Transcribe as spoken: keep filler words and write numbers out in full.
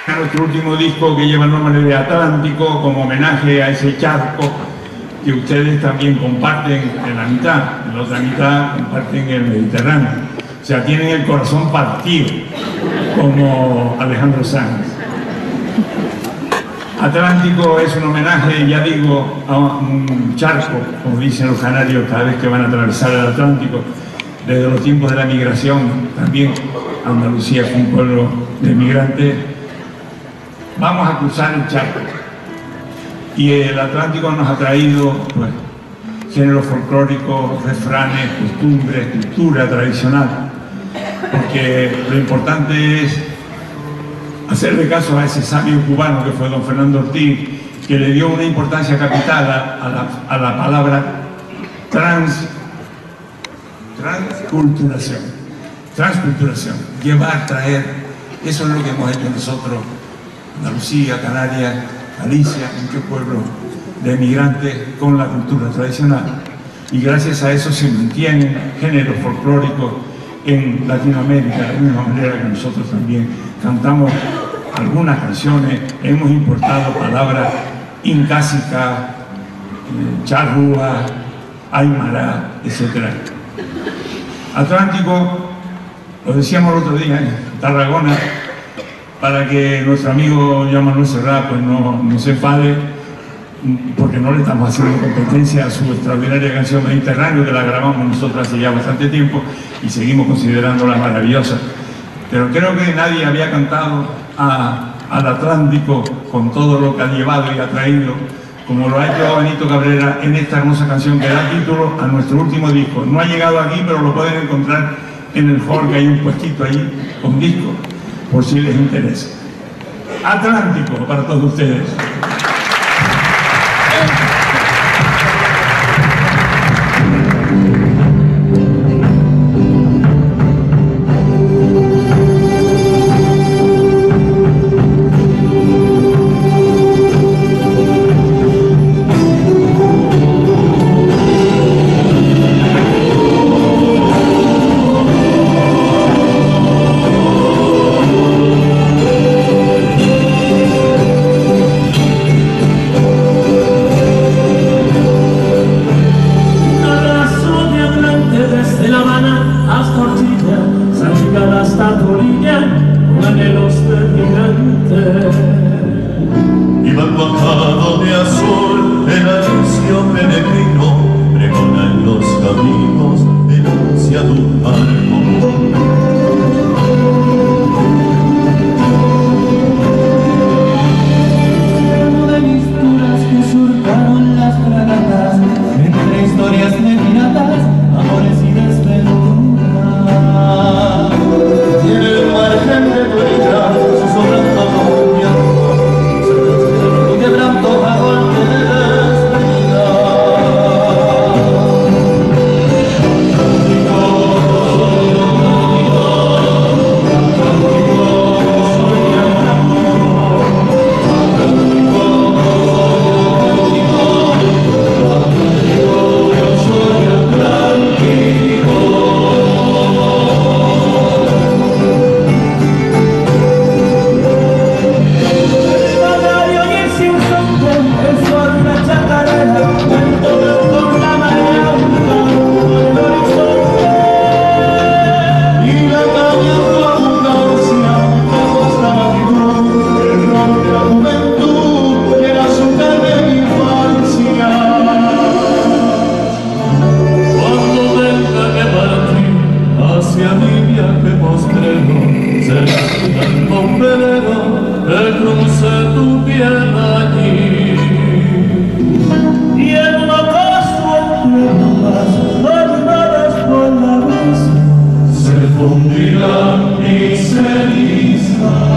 Nuestro último disco, que lleva el nombre de Atlántico, como homenaje a ese charco que ustedes también comparten en la mitad, en la otra mitad comparten el Mediterráneo. O sea, tienen el corazón partido, como Alejandro Sanz. Atlántico es un homenaje, ya digo, a un charco, como dicen los canarios cada vez que van a atravesar el Atlántico. Desde los tiempos de la migración, también Andalucía fue un pueblo de migrantes. Vamos a cruzar el charco. Y el Atlántico nos ha traído, pues, géneros folclóricos, refranes, costumbres, cultura tradicional. Porque lo importante es hacerle caso a ese sabio cubano que fue don Fernando Ortiz, que le dio una importancia capital a, a, la, a la palabra trans, transculturación. Transculturación. Llevar, traer. Eso es lo que hemos hecho nosotros. Andalucía, Canarias, Galicia, muchos pueblos de migrantes con la cultura tradicional. Y gracias a eso se mantienen géneros folclóricos en Latinoamérica, de la misma manera que nosotros también cantamos algunas canciones, hemos importado palabras incásicas, eh, charrúa, aymara, etcétera. Atlántico, lo decíamos el otro día en Tarragona, para que nuestro amigo Joan Manuel Serrat pues no, no se enfade, porque no le estamos haciendo competencia a su extraordinaria canción Mediterráneo, que la grabamos nosotros hace ya bastante tiempo y seguimos considerándola maravillosa. Pero creo que nadie había cantado a, al Atlántico con todo lo que ha llevado y ha traído, como lo ha hecho Benito Cabrera en esta hermosa canción que da título a nuestro último disco. No ha llegado aquí, pero lo pueden encontrar en el hall, que hay un puestito ahí con discos, por si les interesa. Atlántico para todos ustedes. Fundirán mis cenizas.